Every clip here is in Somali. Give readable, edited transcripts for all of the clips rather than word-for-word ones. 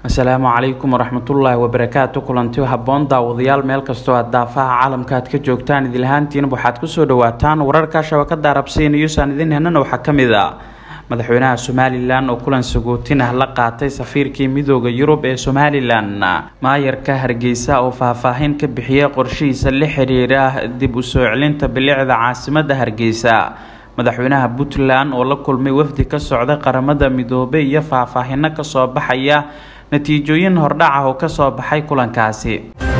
Asalaamu calaykum waraxmatullaahi wabarakaatu. kulanti habboon daawadayaal meel kastoo aad daafaha caalamka aad ka joogtaan idil ahaantiin waxaad ku soo dhawaataan wararka shabakada Arabsiin iyo idin henan waxa kamid ah madaxweynaha Soomaaliland oo kulan sagootin ah la qaatay safiirkii midowga Yurub ee Soomaaliland maayarka Hargeysa oo faahfaahin ka bixiyay qorshihiisa la xiriira dib u soo celinta bilicda caasimadda Hargeysa madaxweynaha Puntland oo la kulmay wafdi ka socda qaramada midoobay iyo faahfaahin ka soo baxaya natiijooyin hordhac ah oo ka soo baxay kulankaasi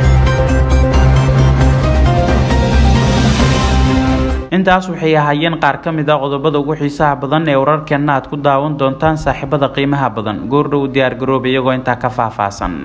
intaas waxay ahaayeen qaar ka mid ah qodobada ugu xiisaha badan ee wararkeena aad ku daawan doontaan saaxiibada qiimaha badan goordhow diyaar garoobay iyagoo inta ka faahfaahsan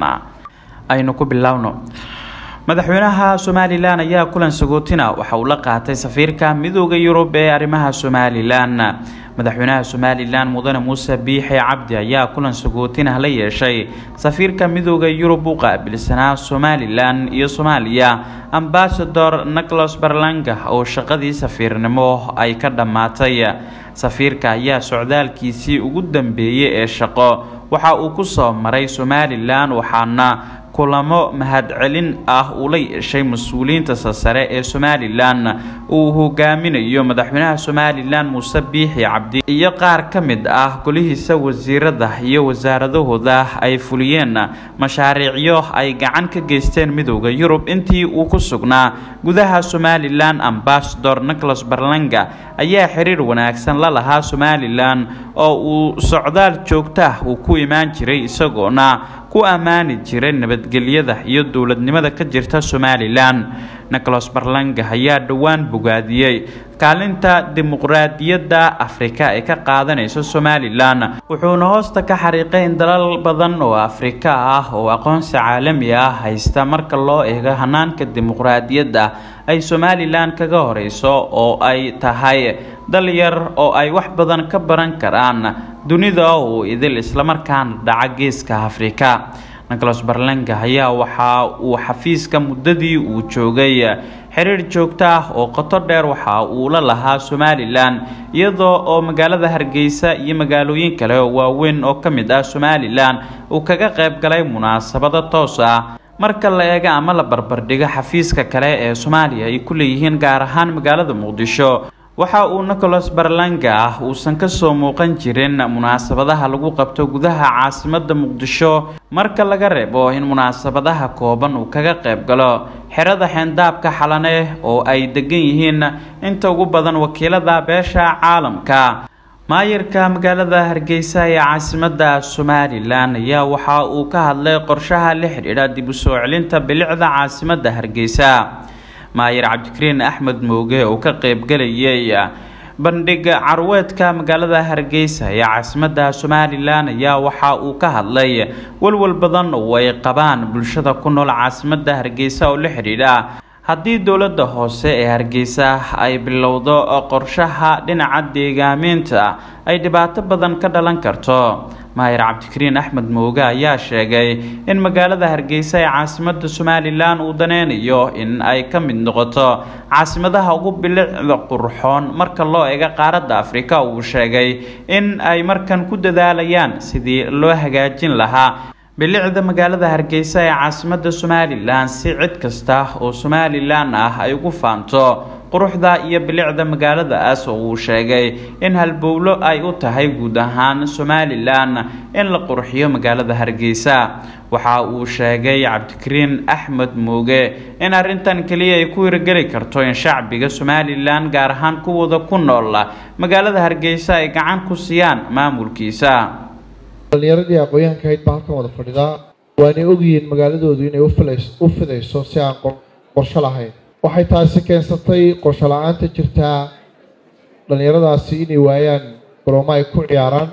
aynu ku bilowno madaxweynaha Soomaaliland ayaa kulan sagootina waxa uu la qaatay safiirka midowga Yurub ee arrimaha Soomaaliland madaxweynaha Soomaaliland mudane Muuse Biixi Cabdi ayaa kulan sagootina la yeeshay safiirka midowga Yurub u qaabilsanaa Soomaaliland iyo Soomaaliya Ambassador Nicholas Berlanga oo shaqadii safiirnimo ay ka dhamaatay safiirka ayaa socdaalkiisii ugu dambeeyay ee shaqo waxa uu ku soo maray Soomaaliland waxaana kulamo mahadcelin ah uu la yeeshay mas'uuliyiinta sare ee Soomaaliland uu hogaaminayo madaxweynaha Soomaaliland Muuse Biixi Cabdi iyo qaar ka mid ah golihiisa wasiirada iyo wasaaradahooda ay fuliyeen mashaariicyo ay gacan ka geysteen midowga Yurub intii uu ku sugnaa gudaha Soomaaliland Ambassador Nicholas Berlanga ayaa xiriir wanaagsan la lahaa Soomaaliland oo uu socdaal joogto ah uu ku imaan jiray isagoona ku amaani jiray nabadgelyada iyo dawladnimada ka jirta Soomaaliland Nicholas Berlanga ayaa dhawaan bogaadiyay kaalinta dimuqraadiyadda Afrika ee ka qaadanaysa Soomaaliland wuxuuna hoosta ka xariiqay in dalal badan oo Afrika ah oo aqoonsi caalami ah haysta marka loo eego hanaanka dimuqraadiyadda ay Soomaaliland kaga horeyso oo ay tahay dal yar oo ay wax badan ka baran karaan dunida oo idil isla markaana dhaca geeska Afrika Nicholas Berlanga ayaa waxa uu xafiiska muddadii uu joogay xiriir joogto ah oo qoto dheer waxa uu la lahaa Soomaaliland iyadoo oo magaalada Hargeysa iyo magaalooyin kale oo waaweyn oo kamid ah Soomaaliland uu kaga qayb galay munaasabado toos ah marka la eego ama la barbardhigo xafiiska kale ee Soomaaliya ay ku leeyihiin gaar ahaan magaalada Muqdisho waxa uu Nicholas Berlanga uusan ka soo muuqan jirin munaasabadaha lagu qabto gudaha caasimadda Muqdisho marka laga reebo in munaasabadaha kooban uu kaga qayb galo xirada xeendabka xalane oo ay degan yihiin inta ugu badan wakiilada beesha caalamka maayarka magaalada Hargeysa ee caasimadda Soomaaliland ayaa waxa uu ka hadlay qorshaha la xiriira dib u soo celinta bilicda caasimadda Hargeysa maayar Cabdikariin Axmed Mooge oo ka qayb galayay bandhiga carweedka magaalada Hargeysa ee caasimadda Soomaaliland ayaa waxa uu ka hadlay walwal badan oo ay qabaan bulshada ku nool caasimadda Hargeysa oo la xiriira haddii dawladda hoose ee Hargeysa ay bilowdo qorshaha dhinaca deegaaminta ay dhibaato badan ka dhalan karto maayar Cabdikariin Axmed Mooge ayaa sheegay in magaalada Hargeysa ee caasimadda Soomaaliland uu daneynayo in ay ka mid noqoto caasimadaha ugu bilicda qurxoon marka loo eego qaaradda Afrika uu sheegay in ay markan ku dadaalayaan sidii loo hagaajin lahaa bilicda magaalada Hargeysa ee caasimadda Soomaaliland si cid kasta oo Soomaaliland ah ay ugu faanto quruxda iyo bilicda magaaladaas oo uu sheegay in halbowlo ay u tahay guud ahaan Soomaaliland in la qurxiyo magaalada Hargeysa waxa uu sheegay Cabdikariin Axmed Mooge in arintan kaliya ay ku hirgeli karto in shacbiga Soomaaliland gaar ahaan kuwada ku nool magaalada Hargeysa ay gacan ku siiyaan maamulkiisa dhalinyarada aqoonyahanka ay halkan wada fadhida waana ogyihiin magaaladoodu inay u fidayso si aan qorshe lahayn waxay taasi keensatay qorshe la'aanta jirta dhalinyaradaasi inay waayaan garoomo ay ku ciyaaraan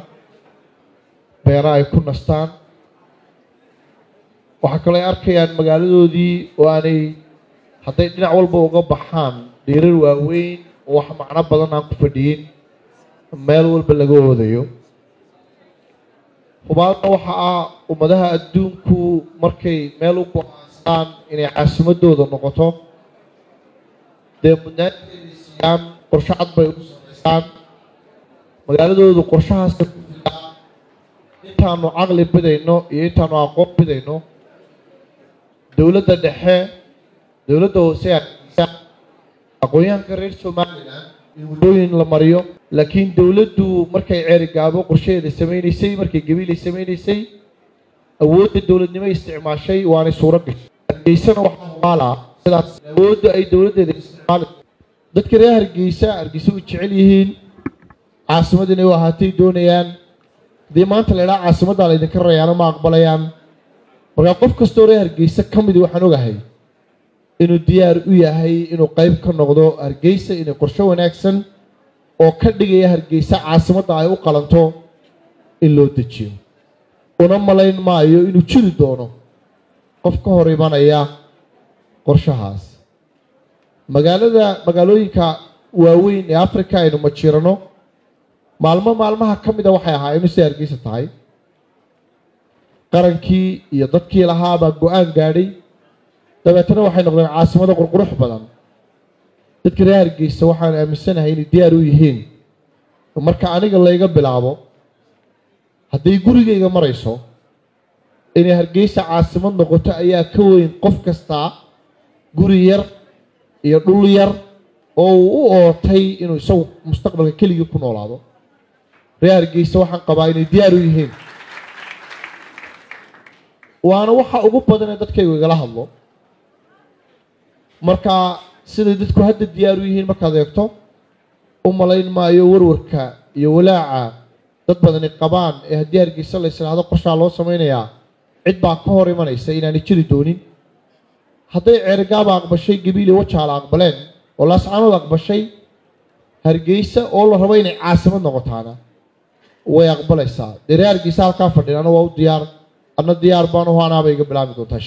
beero ay ku nastaan waxa kale ay arkayaan magaaladoodii oo aanay hadday dhinac walba uga baxaan dhiirar waaweyn oo wax macno badan aan ku fadhiyin meel walba laga wadayo hubaalna waxa ah ummadaha adduunku markay meel u go'aansadaan inay caasimadooda noqoto dee mudnaanteedii siiyaan qorshe cad bay u samaysaan magaaladoodu qorshahaas ku filaan intaanu caqli bidayno iyo intaanu aqoon bidayno dowladda dhexe dowladda hoose aqoonyahanka reer Somaliland in wadooyin la mariyo laakiin dowladdu markay ceerigaabo qorsheeda sameeysay markay gabiil sameeysay awoodda dowladnimo isticmaashay waana suuragal Hargeysana waxa wala sidaas awoodda ay dowladdeeda isticmaashay dadka reer Hargeysa u jecel yihiin caasimadina waa haatay doonayaan dii maanta la ilaa caasimadda la idinka rayaan ma aqbalayaan marka qof kastoo reer Hargeysa kamid waxaan ogahay inuu diyaar u yahay inuu qayb ka noqdo Hargeysa inay qorshe wanaagsan oo ka dhigaya Hargeysa caasimadda ay u qalanto in loo dejiyo una malayn maayo inuu jiri doono qof ka hor imanaya qorshahaas magaalooyinka waaweyn ee Afrika aynu ma jirano maalmaha kamida waxay ahaayeen si Hargeysa tahay qarankii iyo dadkii lahaa baa go'aan gaadhay dabeetana waxay noqdeen caasimada qurqurux badan dadka reer Hargeysa waxaan aaminsanahay inay diyaar u yihiin marka aniga layga bilaabo haddii gurigayga marayso inay Hargeysa caasimad noqoto ayaa ka weyn qof kasta guri yar iyo dhul yar oo uu ootay inuu isagu mustaqbalka kaliya ku noolaado reer Hargeysa waxaan qabaa inay diyaar u yihiin waana waxa ugu badan ee dadkaygu igala hadlo marka sida dadku hadda diyaar u yihiin markaad eegto u malayn maayo warwarka iyo walaaca dad badan ay qabaan ee haddii Hargeysa la islaado qorshaha loo samaynayaa cid baa ka hor imanaysa inaanay jiri doonin hadday ceerigaaba aqbashay gabiile wajaala aqbaleen oo laascaanood aqbashay Hargeysa oo la rabo inay caasimad noqotaana way aqbalaysaa reer Hargeysa halkaa fadhiyana waa u diyaar أنا ديار بانو هانا بيجي بلامي دوتاش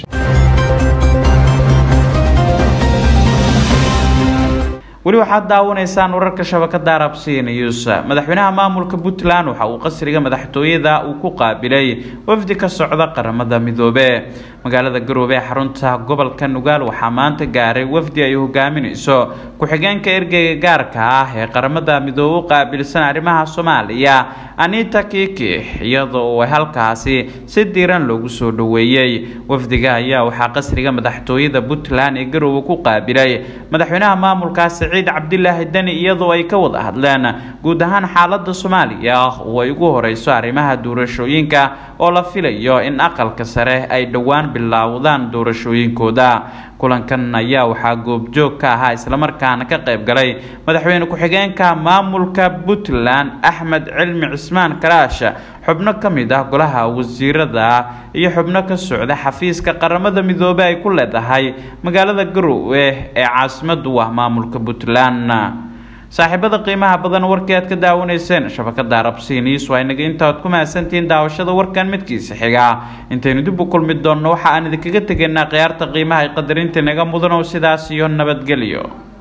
weli waxaad daawanaysaan wararka shabakada Arabsiya News madaxweynaha maamulka Puntland waxa uu qasriga madaxtooyada uu ku qaabilay wafdi ka socda qaramada midoobay magaalada Garowe xarunta gobolka Nugaal waxa maanta gaaray wafdi ay hogaaminayso ku-xigeenka ergeyga gaarka ah ee qaramada midoobay qaabilsan arrimaha Soomaaliya Anita Kiki iyadoo ay halkaasi si diiran loogu soo dhaweeyay wafdiga ayaa waxa qasriga madaxtooyada Puntland ee Garowe ku qaabilay madaxweynaha maamulkaas عيد عبد الله الدني iyadoo ay ka wada hadleen guud ahaan xaaladda Soomaaliya oo ay ugu horeyso arrimaha doorashooyinka oo la filayo in aqalka sare ay dhawaan bilowdaan doorashooyinkooda kulankan ayaa waxa goobjoog ka ahaa isla markaana ka qayb galay madaxweyne ku-xigeenka maamulka Puntland Axmed Cilmi Cismaan Karaash xubno kamid ah golaha wasiirada iyo xubno ka socda xafiiska qaramada midoobay ay ku leedahay magaalada Garowe ee caasimadda waa maamulka Puntland saaxiibada qiimaha badan warkeed ka daawanayseen shabakada Arabsiya News waa inaga intaad ku maasantiin daawashada warkan midkiisa xiga intaynu dib u kulmi doonno waxa aan idinkaga tageynaa qiyaarta qiimaha ay qadarinta naga mudan oo sidaas iyo nabadgelyo